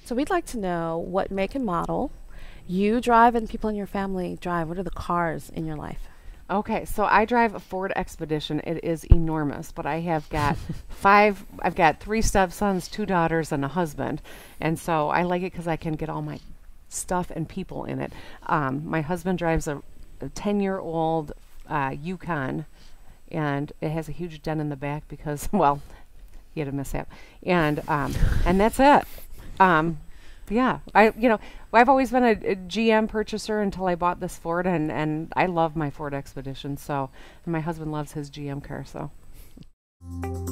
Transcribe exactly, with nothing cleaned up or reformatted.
So we'd like to know what make and model you drive and people in your family drive. What are the cars in your life? Okay, so I drive a Ford Expedition. It is enormous, but I have got five, I've got three stepsons, two daughters, and a husband. And so I like it because I can get all my stuff and people in it. Um, my husband drives a ten-year-old uh, Yukon, and it has a huge dent in the back because, well, he had a mishap. And um, and that's it. Um, yeah, I you know I've always been a, a G M purchaser until I bought this Ford, and and I love my Ford Expedition. So and my husband loves his G M car. So.